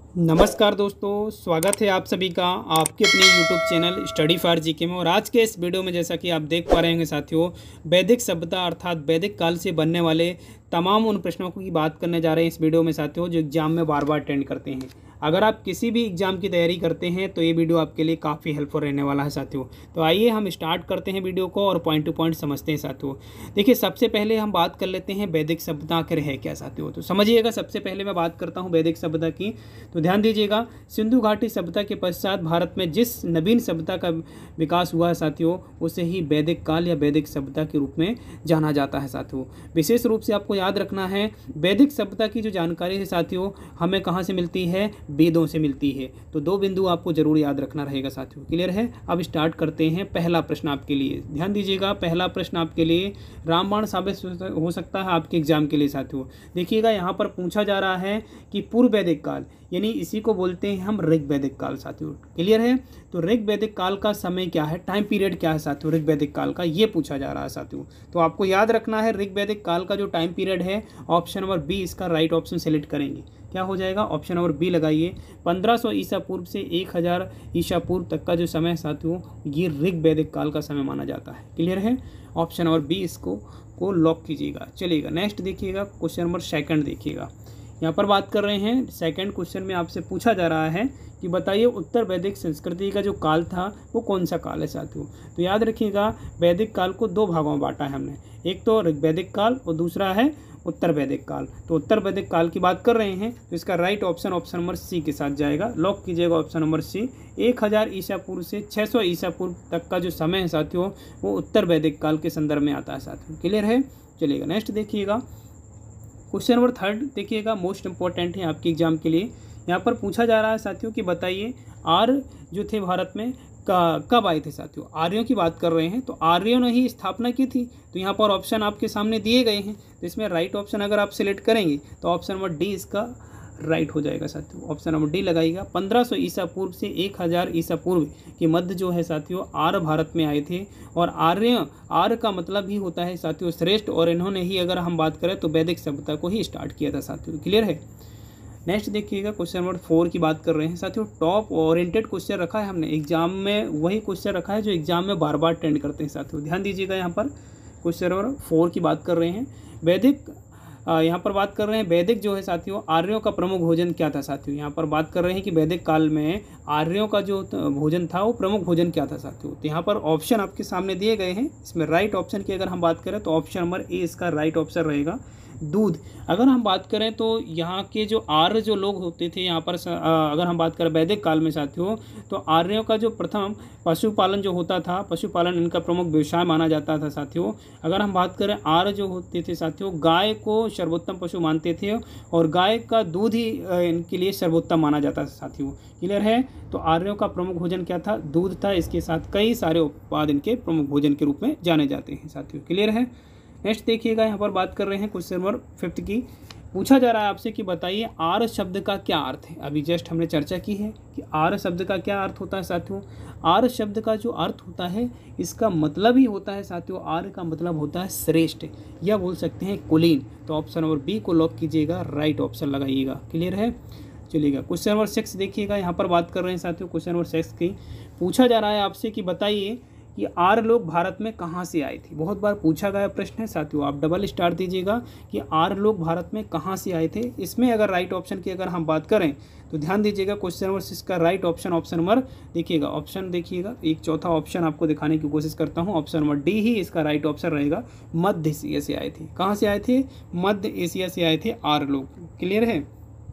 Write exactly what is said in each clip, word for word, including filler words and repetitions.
नमस्कार दोस्तों, स्वागत है आप सभी का आपके अपने YouTube channel study for GK में। और आज के इस वीडियो में जैसा कि आप देख पा रहे होंगे साथियों, वैदिक सभ्यता अर्थात वैदिक काल से बनने वाले तमाम उन प्रश्नों की बात करने जा रहे हैं इस वीडियो में साथियों, जो एग्जाम में बार बार अटेंड करते हैं। अगर आप किसी भी एग्जाम की तैयारी करते हैं तो ये वीडियो आपके लिए काफ़ी हेल्पफुल रहने वाला है साथियों। तो आइए हम स्टार्ट करते हैं वीडियो को और पॉइंट टू पॉइंट समझते हैं साथियों। देखिए, सबसे पहले हम बात कर लेते हैं वैदिक सभ्यता आखिर है क्या साथियों। तो समझिएगा, सबसे पहले मैं बात करता हूँ वैदिक सभ्यता की। तो ध्यान दीजिएगा, सिंधु घाटी सभ्यता के पश्चात भारत में जिस नवीन सभ्यता का विकास हुआ है साथियों, उसे ही वैदिक काल या वैदिक सभ्यता के रूप में जाना जाता है साथियों। विशेष रूप से आपको याद रखना है, वैदिक सभ्यता की जो जानकारी है साथियों, हमें कहाँ से मिलती है? वेदों से मिलती है। तो दो बिंदु आपको जरूर याद रखना रहेगा साथियों। क्लियर है? अब स्टार्ट करते हैं। पहला प्रश्न आपके लिए, ध्यान दीजिएगा, पहला प्रश्न आपके लिए रामबाण साबित हो सकता है आपके एग्जाम के लिए साथियों। देखिएगा, यहाँ पर पूछा जा रहा है कि पूर्व वैदिक काल, यानी इसी को बोलते हैं हम ऋग वैदिक काल साथियों। क्लियर है? तो ऋग वैदिक काल का समय क्या है, टाइम पीरियड क्या है साथियों ऋग वैदिक काल का, ये पूछा जा रहा है साथियों। तो आपको याद रखना है, ऋग वैदिक काल का जो टाइम पीरियड है, ऑप्शन नंबर बी इसका राइट ऑप्शन सेलेक्ट करेंगे। क्या हो जाएगा? ऑप्शन नंबर बी लगाइए। पंद्रह सौ ईसा पूर्व से एक हज़ार ईसा पूर्व तक का जो समय साथियों, ये ऋग वैदिक काल का समय माना जाता है। क्लियर है? ऑप्शन नंबर बी इसको को लॉक कीजिएगा। चलिएगा, नेक्स्ट देखिएगा, क्वेश्चन नंबर सेकंड देखिएगा। यहाँ पर बात कर रहे हैं, सेकंड क्वेश्चन में आपसे पूछा जा रहा है कि बताइए उत्तर वैदिक संस्कृति का जो काल था वो कौन सा काल है साथियों। तो याद रखिएगा, वैदिक काल को दो भागों में बांटा है हमने, एक तो ऋग्वैदिक काल और दूसरा है उत्तर वैदिक काल। तो उत्तर वैदिक काल की बात कर रहे हैं, तो इसका right option option number C के साथ जाएगा। लॉक कीजिएगा ऑप्शन नंबर सी। एक हज़ार ईसा पूर्व से छः सौ ईसा पूर्व तक का जो समय है साथियों, वो उत्तर वैदिक काल के संदर्भ में आता है साथियों। क्लियर है? चलिएगा, नेक्स्ट देखिएगा, क्वेश्चन नंबर थर्ड देखिएगा, मोस्ट इंपॉर्टेंट है आपके एग्जाम के लिए। यहाँ पर पूछा जा रहा है साथियों कि बताइए आर्य जो थे भारत में कब आए थे साथियों। आर्यों की बात कर रहे हैं, तो आर्यों ने ही स्थापना की थी। तो यहाँ पर ऑप्शन आपके सामने दिए गए हैं, तो इसमें राइट ऑप्शन अगर आप सिलेक्ट करेंगे तो ऑप्शन नंबर डी इसका राइट हो जाएगा साथियों। ऑप्शन नंबर डी लगाइएगा। पंद्रह सौ ईसा पूर्व से एक हज़ार ईसा पूर्व के मध्य जो है साथियों, आर्य भारत में आए थे। और आर्य, आर्य का मतलब ही होता है साथियों श्रेष्ठ, और इन्होंने ही, अगर हम बात करें तो वैदिक सभ्यता को ही स्टार्ट किया था साथियों। क्लियर है? नेक्स्ट देखिएगा, क्वेश्चन नंबर फोर की बात कर रहे हैं साथियों। टॉप ओरिएंटेड क्वेश्चन रखा है हमने एग्जाम में, वही क्वेश्चन रखा है जो एग्जाम में बार बार अटेंड करते हैं साथियों। ध्यान दीजिएगा, यहाँ पर क्वेश्चन नंबर फोर की बात कर रहे हैं। वैदिक यहाँ पर बात कर रहे हैं, वैदिक जो है साथियों, आर्यों का प्रमुख भोजन क्या था साथियों। यहाँ पर बात कर रहे हैं कि वैदिक काल में आर्यों का जो भोजन था वो प्रमुख भोजन क्या था साथियों। तो यहाँ पर ऑप्शन आपके सामने दिए गए हैं, इसमें राइट ऑप्शन की अगर हम बात करें तो ऑप्शन नंबर ए इसका राइट ऑप्शन रहेगा, दूध। अगर हम बात करें तो यहाँ के जो आर्य जो लोग होते थे यहाँ पर, अगर हम बात करें वैदिक काल में साथियों, तो आर्यों का जो प्रथम पशुपालन जो होता था, पशुपालन इनका प्रमुख व्यवसाय माना जाता था साथियों। अगर हम बात करें, आर्य जो होते थे साथियों, गाय को सर्वोत्तम पशु मानते थे और गाय का दूध ही इनके लिए सर्वोत्तम माना जाता था साथियों। क्लियर है? तो आर्यों का प्रमुख भोजन क्या था? दूध था। इसके साथ कई सारे उत्पाद इनके प्रमुख भोजन के रूप में जाने जाते हैं साथियों। क्लियर है? नेक्स्ट देखिएगा, यहाँ पर बात कर रहे हैं क्वेश्चन नंबर फिफ्थ की। पूछा जा रहा है आपसे कि बताइए आर्य शब्द का क्या अर्थ है। अभी जस्ट हमने चर्चा की है कि आर्य शब्द का क्या अर्थ होता है साथियों। आर्य शब्द का जो अर्थ होता है, इसका मतलब ही होता है साथियों, आर्य का मतलब होता है श्रेष्ठ, या बोल सकते हैं कुलीन। तो ऑप्शन नंबर बी को लॉक कीजिएगा, राइट ऑप्शन लगाइएगा। क्लियर है? चलिएगा, क्वेश्चन नंबर सिक्स देखिएगा, यहाँ पर बात कर रहे हैं साथियों, क्वेश्चन नंबर सिक्स की पूछा जा रहा है आपसे कि बताइए कि आर्य लोग भारत में कहाँ से आए थे। बहुत बार पूछा गया प्रश्न है साथियों, आप डबल स्टार दीजिएगा कि आर्य लोग भारत में कहाँ से आए थे। इसमें अगर राइट ऑप्शन की अगर हम बात करें तो ध्यान दीजिएगा, क्वेश्चन नंबर सिक्स का राइट ऑप्शन ऑप्शन नंबर देखिएगा, ऑप्शन देखिएगा, एक चौथा ऑप्शन आपको दिखाने की कोशिश करता हूँ, ऑप्शन नंबर डी ही इसका राइट ऑप्शन रहेगा। मध्य एशिया से आए थे। कहाँ से आए थे? मध्य एशिया से आए थे आर्य लोग। क्लियर है?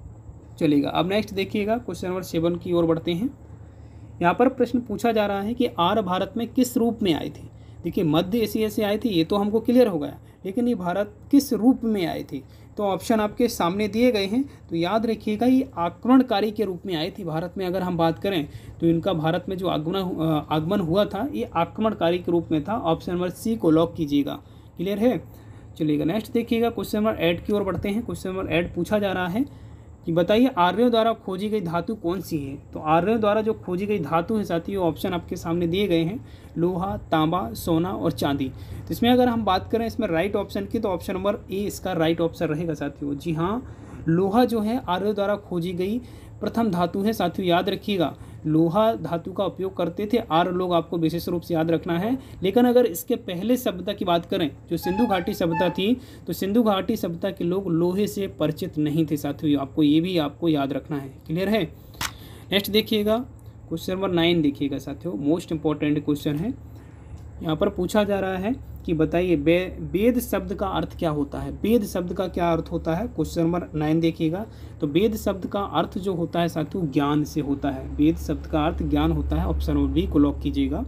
चलिएगा, अब नेक्स्ट देखिएगा, क्वेश्चन नंबर सेवन की ओर बढ़ते हैं। यहाँ पर प्रश्न पूछा जा रहा है कि आर्य भारत में किस रूप में आए थे। देखिए, मध्य एशिया से आए थे, ये तो हमको क्लियर हो गया, लेकिन ये भारत किस रूप में आए थे। तो ऑप्शन आपके सामने दिए गए हैं। तो याद रखिएगा, ये आक्रमणकारी के रूप में आए थे भारत में। अगर हम बात करें तो इनका भारत में जो आगमन आगमन हुआ था, ये आक्रमणकारी के रूप में था। ऑप्शन नंबर सी को लॉक कीजिएगा। क्लियर है? चलिएगा, नेक्स्ट देखिएगा, क्वेश्चन नंबर एट की ओर बढ़ते हैं। क्वेश्चन नंबर एट पूछा जा रहा है कि बताइए आर्यों द्वारा खोजी गई धातु कौन सी है। तो आर्यों द्वारा जो खोजी गई धातु है साथियों, ऑप्शन आपके सामने दिए गए हैं, लोहा, तांबा, सोना और चांदी। तो इसमें अगर हम बात करें इसमें राइट ऑप्शन की, तो ऑप्शन नंबर ए इसका राइट ऑप्शन रहेगा साथियों। जी हाँ, लोहा जो है आर्यों द्वारा खोजी गई प्रथम धातु है साथियों, याद रखिएगा। लोहा धातु का उपयोग करते थे आर्य लोग, आपको विशेष रूप से याद रखना है। लेकिन अगर इसके पहले सभ्यता की बात करें, जो सिंधु घाटी सभ्यता थी, तो सिंधु घाटी सभ्यता के लोग लोहे से परिचित नहीं थे साथियों, आपको ये भी आपको याद रखना है। क्लियर है। नेक्स्ट देखिएगा क्वेश्चन नंबर नाइन देखिएगा साथियों, मोस्ट इंपॉर्टेंट क्वेश्चन है। यहाँ पर पूछा जा रहा है कि बताइए वेद शब्द का अर्थ क्या होता है। वेद शब्द का क्या अर्थ होता है, क्वेश्चन नंबर नाइन देखिएगा। तो वेद शब्द का अर्थ जो होता है साथियों ज्ञान से होता है। वेद शब्द का अर्थ ज्ञान होता है। ऑप्शन नंबर बी को लॉक कीजिएगा।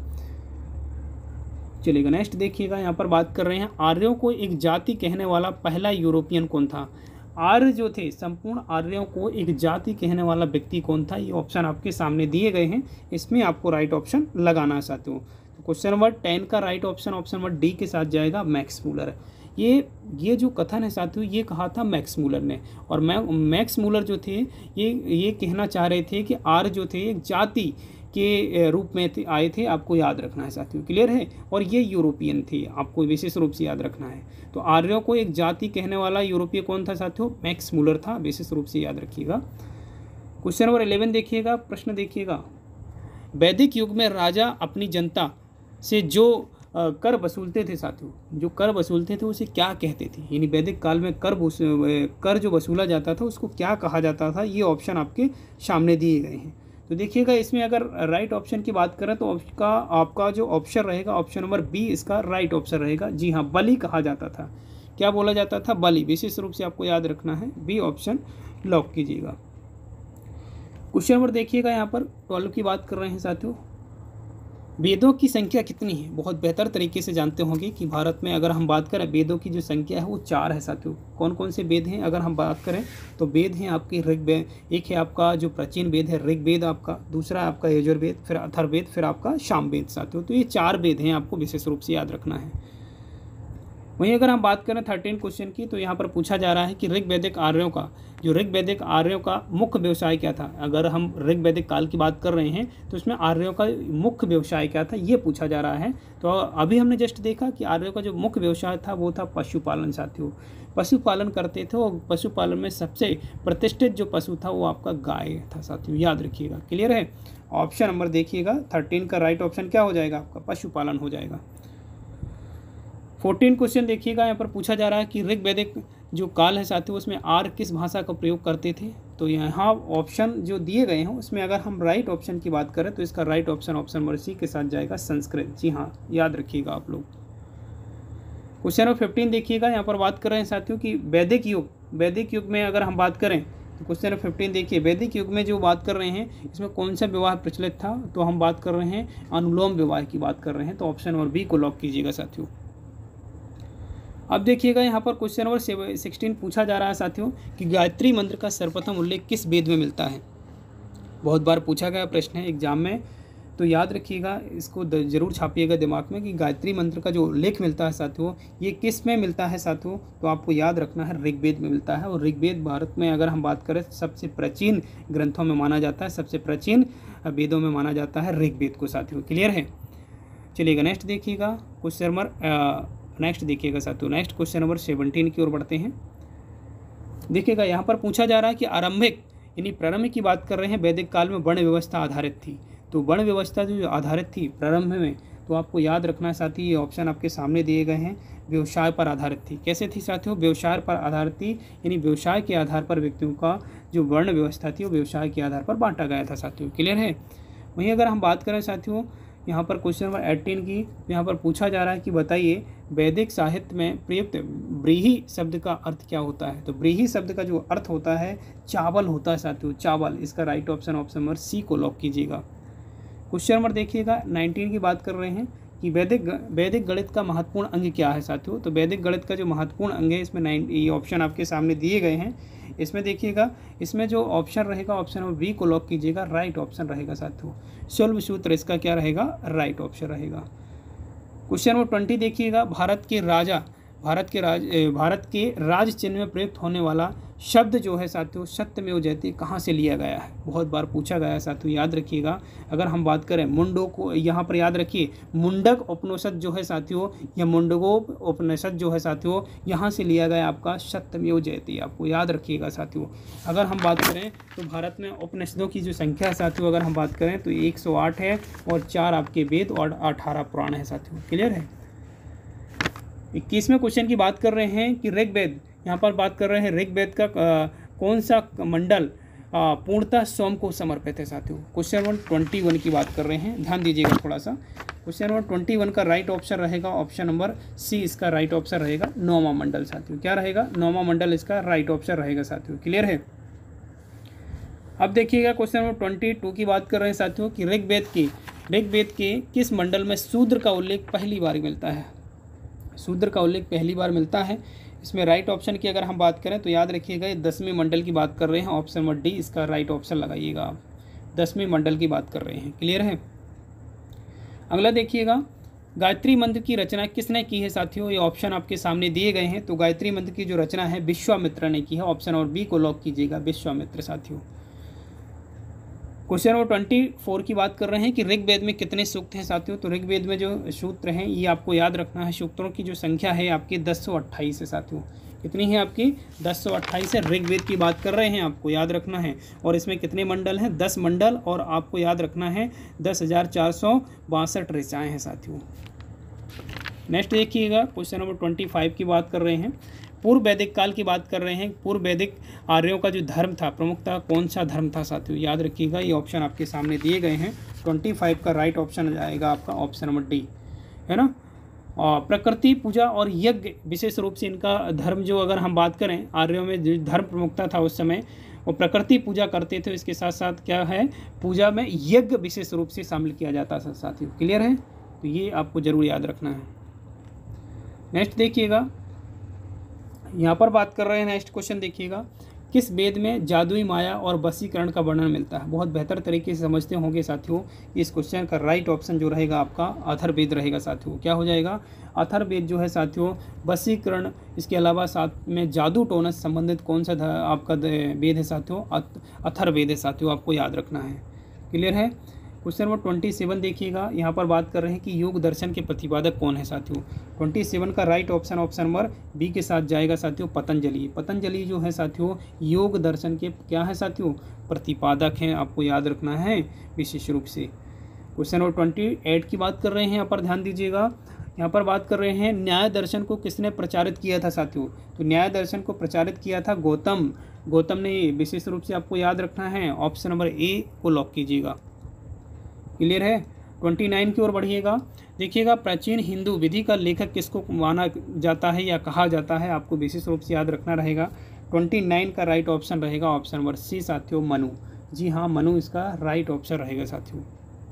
चलिएगा नेक्स्ट देखिएगा, यहाँ पर बात कर रहे हैं आर्यों को एक जाति कहने वाला पहला यूरोपियन कौन था। आर्य जो थे, संपूर्ण आर्यों को एक जाति कहने वाला व्यक्ति कौन था, ये ऑप्शन आपके सामने दिए गए हैं। इसमें आपको राइट ऑप्शन लगाना है साथियों। क्वेश्चन नंबर टेन का right option option number D के साथ जाएगा, मैक्स मूलर। ये ये जो कथन है साथियों, ये कहा था मैक्स मूलर ने। और मै मैक्स मूलर जो थे ये ये कहना चाह रहे थे कि आर्य जो थे एक जाति के रूप में थे, आए थे, आपको याद रखना है साथियों। क्लियर है। और ये यूरोपियन थे, आपको विशेष रूप से याद रखना है। तो आर्यों को एक जाति कहने वाला यूरोपीय कौन था साथियों, मैक्स मूलर था, विशेष रूप से याद रखिएगा। क्वेश्चन नंबर इलेवन देखिएगा, प्रश्न देखिएगा। वैदिक युग में राजा अपनी जनता से जो कर वसूलते थे साथियों, जो कर वसूलते थे उसे क्या कहते थे, यानी वैदिक काल में कर कर जो वसूला जाता था उसको क्या कहा जाता था, ये ऑप्शन आपके सामने दिए गए हैं। तो देखिएगा इसमें अगर राइट ऑप्शन की बात करें तो आपका आपका जो ऑप्शन रहेगा ऑप्शन नंबर बी इसका राइट ऑप्शन रहेगा। जी हाँ, बलि कहा जाता था। क्या बोला जाता था, बलि। विशेष रूप से आपको याद रखना है, बी ऑप्शन लॉक कीजिएगा। क्वेश्चन नंबर देखिएगा, यहाँ पर ट्वेल्व की बात कर रहे हैं साथियों। वेदों की संख्या कितनी है, बहुत बेहतर तरीके से जानते होंगे कि भारत में अगर हम बात करें वेदों की जो संख्या है वो चार है साथियों। कौन कौन से वेद हैं, अगर हम बात करें तो वेद हैं आपके ऋग्वेद, एक है आपका जो प्राचीन वेद है ऋग्वेद आपका, दूसरा है आपका यजुर्वेद, फिर अथर्ववेद, फिर आपका सामवेद साथियों। तो ये चार वेद हैं, आपको विशेष रूप से याद रखना है। वहीं अगर हम बात करें थर्टीन क्वेश्चन की, तो यहाँ पर पूछा जा रहा है कि ऋग्वैदिक आर्यों का जो ऋग्वैदिक आर्यों का मुख्य व्यवसाय क्या था। अगर हम ऋग्वैदिक काल की बात कर रहे हैं तो इसमें आर्यों का मुख्य व्यवसाय क्या था, ये पूछा जा रहा है। तो अभी हमने जस्ट देखा कि आर्यों का जो मुख्य व्यवसाय था वो था पशुपालन साथियों। पशुपालन करते थे और पशुपालन में सबसे प्रतिष्ठित जो पशु था वो आपका गाय था साथियों, याद रखिएगा। क्लियर है। ऑप्शन नंबर देखिएगा थर्टीन का राइट ऑप्शन क्या हो जाएगा, आपका पशुपालन हो जाएगा। फोर्टीन क्वेश्चन देखिएगा, यहाँ पर पूछा जा रहा है कि ऋग्वैदिक जो काल है साथियों उसमें आर्य किस भाषा का प्रयोग करते थे। तो यहाँ ऑप्शन जो दिए गए हैं उसमें अगर हम राइट ऑप्शन की बात करें तो इसका right option option number C के साथ जाएगा, संस्कृत। जी हाँ, याद रखिएगा आप लोग। क्वेश्चन नंबर फिफ्टीन देखिएगा, यहाँ पर बात कर रहे हैं साथियों कि वैदिक युग वैदिक युग में अगर हम बात करें तो क्वेश्चन नंबर फिफ्टीन देखिए, वैदिक युग में जो बात कर रहे हैं इसमें कौन सा विवाह प्रचलित था। तो हम बात कर रहे हैं अनुलोम विवाह की बात कर रहे हैं। तो ऑप्शन नंबर बी को लॉक कीजिएगा साथियों। अब देखिएगा यहाँ पर क्वेश्चन नंबर सिक्सटीन पूछा जा रहा है साथियों कि गायत्री मंत्र का सर्वप्रथम उल्लेख किस वेद में मिलता है। बहुत बार पूछा गया प्रश्न है एग्जाम में, तो याद रखिएगा, इसको जरूर छापिएगा दिमाग में कि गायत्री मंत्र का जो उल्लेख मिलता है साथियों ये किस में मिलता है साथियों। तो आपको याद रखना है ऋग्वेद में मिलता है। और ऋग्वेद भारत में अगर हम बात करें सबसे प्राचीन ग्रंथों में माना जाता है, सबसे प्राचीन वेदों में माना जाता है ऋग्वेद को साथियों। क्लियर है। चलिएगा नेक्स्ट देखिएगा, क्वेश्चन नंबर नेक्स्ट देखिएगा साथियों, नेक्स्ट क्वेश्चन नंबर सेवनटीन की ओर बढ़ते हैं। देखिएगा यहाँ पर पूछा जा रहा है कि आरंभिक यानी प्रारंभ की बात कर रहे हैं, वैदिक काल में वर्ण व्यवस्था आधारित थी। तो वर्ण व्यवस्था जो आधारित थी प्रारंभ में, तो आपको याद रखना है साथी, ये ऑप्शन आपके सामने दिए गए हैं, व्यवसाय पर आधारित थी। कैसे थी साथियों, व्यवसाय पर आधारित थी, यानी व्यवसाय के आधार पर व्यक्तियों का जो वर्ण व्यवस्था थी वो व्यवसाय के आधार पर बांटा गया था साथियों। क्लियर है। वहीं अगर हम बात करें साथियों यहाँ पर क्वेश्चन नंबर एटीन की, यहाँ पर पूछा जा रहा है कि बताइए वैदिक साहित्य में प्रयुक्त व्रीहि शब्द का अर्थ क्या होता है। तो व्रीहि शब्द का जो अर्थ होता है चावल होता है साथियों, चावल। इसका right option option number C को लॉक कीजिएगा। क्वेश्चन नंबर देखिएगा नाइनटीन की बात कर रहे हैं कि वैदिक वैदिक गणित का महत्वपूर्ण अंग क्या है साथियों। तो वैदिक गणित का जो महत्वपूर्ण अंग है इसमें नाइन ये ऑप्शन आपके सामने दिए गए हैं। इसमें देखिएगा, इसमें जो ऑप्शन रहेगा ऑप्शन नंबर बी को लॉक कीजिएगा, राइट ऑप्शन रहेगा साथियों। शल्भ सूत्र इसका क्या रहेगा, राइट ऑप्शन रहेगा। क्वेश्चन नंबर ट्वेंटी देखिएगा, भारत के राजा भारत के राज भारत के राज चिन्ह में प्रयुक्त होने वाला शब्द जो है साथियों सत्यमेव जयते कहाँ से लिया गया है, बहुत बार पूछा गया है साथियों, याद रखिएगा। अगर हम बात करें मुंडो को, यहाँ पर याद रखिए मुंडक उपनिषद जो है साथियों, या मुंडको उपनिषद जो है साथियों, यहाँ से लिया गया आपका सत्यमेव जयते, आपको याद रखिएगा साथियों। अगर हम बात करें तो भारत में उपनिषदों की जो संख्या है साथियों, अगर हम बात करें तो एक सौ आठ है और चार आपके वेद और अठारह पुराण है साथियों। क्लियर है। इक्कीसवें क्वेश्चन की बात कर रहे हैं कि ऋग्वेद, यहाँ पर बात कर रहे हैं ऋग्वेद का आ, कौन सा मंडल पूर्णतः सोम को समर्पित है साथियों। क्वेश्चन नंबर ट्वेंटी वन की बात कर रहे हैं, ध्यान दीजिएगा थोड़ा सा। क्वेश्चन नंबर ट्वेंटी वन का राइट ऑप्शन रहेगा ऑप्शन नंबर सी, इसका राइट ऑप्शन रहेगा नौवां मंडल साथियों। क्या रहेगा? नौवां मंडल इसका राइट ऑप्शन रहेगा साथियों। क्लियर है। अब देखिएगा क्वेश्चन नंबर ट्वेंटी टू की बात कर रहे हैं साथियों कि ऋग्वेद की ऋग्वेद के किस मंडल में शूद्र का उल्लेख पहली बार मिलता है। शूद्र का उल्लेख पहली बार मिलता है। इसमें राइट ऑप्शन की अगर हम बात करें तो याद रखिएगा ये दसवीं मंडल की बात कर रहे हैं, ऑप्शन नंबर डी इसका राइट ऑप्शन लगाइएगा आप, दसवीं मंडल की बात कर रहे हैं। क्लियर है। अगला देखिएगा गायत्री मंत्र की रचना किसने की है साथियों, ये ऑप्शन आपके सामने दिए गए हैं। तो गायत्री मंत्र की जो रचना है विश्वामित्र ने की है, ऑप्शन नंबर बी को लॉक कीजिएगा, विश्वामित्र साथियों। क्वेश्चन नंबर ट्वेंटी फोर की बात कर रहे हैं कि ऋग्वेद में कितने सूक्त हैं साथियों। तो ऋग्वेद में जो सूत्र हैं ये आपको याद रखना है। सूक्तों की जो संख्या है आपकी दस सौ अट्ठाईस है साथियों। कितनी है आपकी? दस सौ अट्ठाईस है। ऋग्वेद की बात कर रहे हैं, आपको याद रखना है। और इसमें कितने मंडल हैं? दस मंडल, और आपको याद रखना है दस हज़ार चार सौ बासठ ऋचाएँ हैं साथियों। नेक्स्ट देखिएगा क्वेश्चन नंबर ट्वेंटी फाइव की बात कर रहे हैं, पूर्व वैदिक काल की बात कर रहे हैं। पूर्व वैदिक आर्यों का जो धर्म था, प्रमुखता कौन सा धर्म था साथियों, याद रखिएगा। ये ऑप्शन आपके सामने दिए गए हैं। पच्चीस का राइट ऑप्शन जाएगा आपका ऑप्शन नंबर डी, है ना। और प्रकृति पूजा और यज्ञ विशेष रूप से इनका धर्म, जो अगर हम बात करें आर्यों में जो धर्म प्रमुखता था उस समय वो प्रकृति पूजा करते थे। इसके साथ साथ क्या है, पूजा में यज्ञ विशेष रूप से शामिल किया जाता था साथियों। क्लियर है। तो ये आपको जरूर याद रखना है। नेक्स्ट देखिएगा, यहाँ पर बात कर रहे हैं, नेक्स्ट क्वेश्चन देखिएगा, किस वेद में जादुई माया और वशीकरण का वर्णन मिलता है। बहुत बेहतर तरीके से समझते होंगे साथियों। इस क्वेश्चन का राइट ऑप्शन जो रहेगा आपका अथर्ववेद रहेगा साथियों। क्या हो जाएगा? अथर्ववेद जो है साथियों वशीकरण, इसके अलावा साथ में जादू टोना से संबंधित कौन सा आपका वेद है साथियों? अथर्ववेद है साथियों, आपको याद रखना है। क्लियर है। क्वेश्चन नंबर ट्वेंटी सेवन देखिएगा, यहाँ पर बात कर रहे हैं कि योग दर्शन के प्रतिपादक कौन है साथियों। ट्वेंटी सेवन का right option option number B के साथ जाएगा साथियों, पतंजलि। पतंजलि जो है साथियों योग दर्शन के क्या है साथियों? प्रतिपादक हैं, आपको याद रखना है विशेष रूप से। क्वेश्चन नंबर ट्वेंटी एट की बात कर रहे हैं, यहाँ पर ध्यान दीजिएगा। यहाँ पर बात कर रहे हैं न्याय दर्शन को किसने प्रचारित किया था साथियों। तो न्याय दर्शन को प्रचारित किया था गौतम गौतम ने, विशेष रूप से आपको याद रखना है। ऑप्शन नंबर ए को लॉक कीजिएगा। क्लियर है। उनतीस की ओर बढ़िएगा। देखिएगा प्राचीन हिंदू विधि का लेखक किसको माना जाता है या कहा जाता है, आपको विशेष रूप से याद रखना रहेगा। उनतीस का राइट ऑप्शन रहेगा ऑप्शन नंबर सी साथियों, मनु। जी हाँ, मनु इसका राइट ऑप्शन रहेगा साथियों।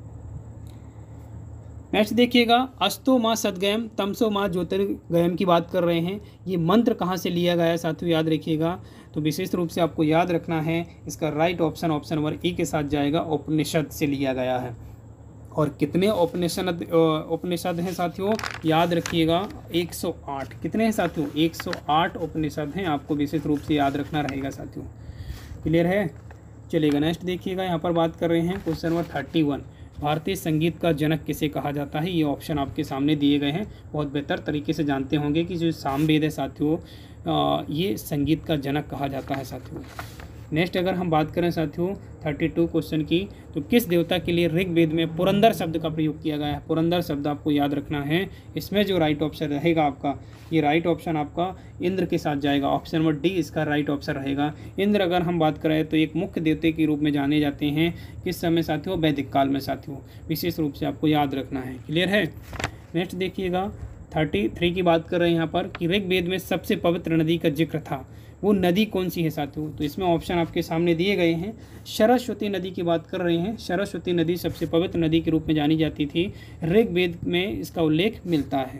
नेक्स्ट देखिएगा, अस्तो माँ सदगयम तमसो माँ ज्योतिर्गयम की बात कर रहे हैं। ये मंत्र कहाँ से लिया गया है साथियों, याद रखिएगा। तो विशेष रूप से आपको याद रखना है, इसका right option option number E के साथ जाएगा, उपनिषद से लिया गया है। और कितने उपनिषद उपनिषद हैं साथियों, याद रखिएगा एक सौ आठ। कितने हैं साथियों? एक सौ आठ उपनिषद हैं, आपको विशेष रूप से याद रखना रहेगा साथियों। क्लियर है। चलिएगा नेक्स्ट देखिएगा, यहाँ पर बात कर रहे हैं क्वेश्चन नंबर थर्टी वन, भारतीय संगीत का जनक किसे कहा जाता है। ये ऑप्शन आपके सामने दिए गए हैं। बहुत बेहतर तरीके से जानते होंगे कि जो सामवेद है साथियों, ये संगीत का जनक कहा जाता है साथियों। नेक्स्ट अगर हम बात करें साथियों बत्तीस क्वेश्चन की, तो किस देवता के लिए ऋग्वेद में पुरंदर शब्द का प्रयोग किया गया है। पुरंदर शब्द आपको याद रखना है। इसमें जो राइट ऑप्शन रहेगा आपका, ये राइट ऑप्शन आपका इंद्र के साथ जाएगा, ऑप्शन नंबर डी इसका राइट ऑप्शन रहेगा। इंद्र अगर हम बात करें तो एक मुख्य देवते के रूप में जाने जाते हैं, किस समय साथियों? वैदिक काल में साथियों, विशेष रूप से आपको याद रखना है। क्लियर है। नेक्स्ट देखिएगा तैंतीस की बात कर रहे हैं यहाँ पर कि ऋग्वेद में सबसे पवित्र नदी का जिक्र था, वो नदी कौन सी है साथियों। तो इसमें ऑप्शन आपके सामने दिए गए हैं। सरस्वती नदी की बात कर रहे हैं। सरस्वती नदी सबसे पवित्र नदी के रूप में जानी जाती थी, ऋग्वेद में इसका उल्लेख मिलता है।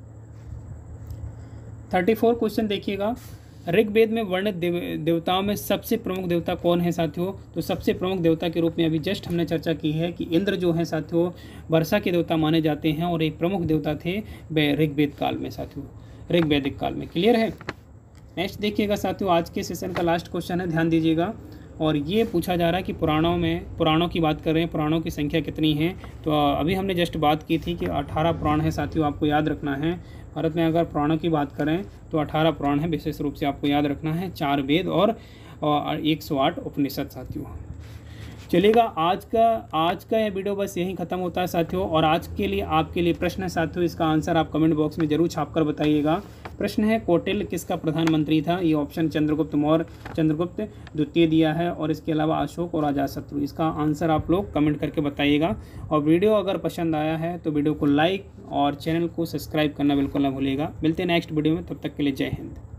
चौंतीस क्वेश्चन देखिएगा, ऋग्वेद में वर्णित देव, देवताओं में सबसे प्रमुख देवता कौन है साथियों। तो सबसे प्रमुख देवता के रूप में अभी जस्ट हमने चर्चा की है कि इंद्र जो है साथियों वर्षा के देवता माने जाते हैं और एक प्रमुख देवता थे वे ऋग्वेद काल में साथियों। ऋग वैदिक काल में। क्लियर है। नेक्स्ट देखिएगा साथियों, आज के सेशन का लास्ट क्वेश्चन है, ध्यान दीजिएगा। और ये पूछा जा रहा है कि पुराणों में, पुराणों की बात कर रहे हैं, पुराणों की संख्या कितनी है। तो अभी हमने जस्ट बात की थी कि अठारह पुराण है साथियों, आपको याद रखना है। भारत में अगर पुराणों की बात करें तो अठारह पुराण है, विशेष रूप से आपको याद रखना है, चार वेद और एक सौ आठ उपनिषद साथियों। चलिएगा, आज का आज का यह वीडियो बस यहीं ख़त्म होता है साथियों। और आज के लिए आपके लिए प्रश्न है साथियों, इसका आंसर आप कमेंट बॉक्स में जरूर छापकर बताइएगा। प्रश्न है, कौटिल्य किसका प्रधानमंत्री था। ये ऑप्शन चंद्रगुप्त मौर्य, चंद्रगुप्त द्वितीय दिया है, और इसके अलावा अशोक और अजातशत्रु। इसका आंसर आप लोग कमेंट करके बताइएगा। और वीडियो अगर पसंद आया है तो वीडियो को लाइक और चैनल को सब्सक्राइब करना बिल्कुल ना भूलिएगा। मिलते हैं नेक्स्ट वीडियो में, तब तक के लिए जय हिंद।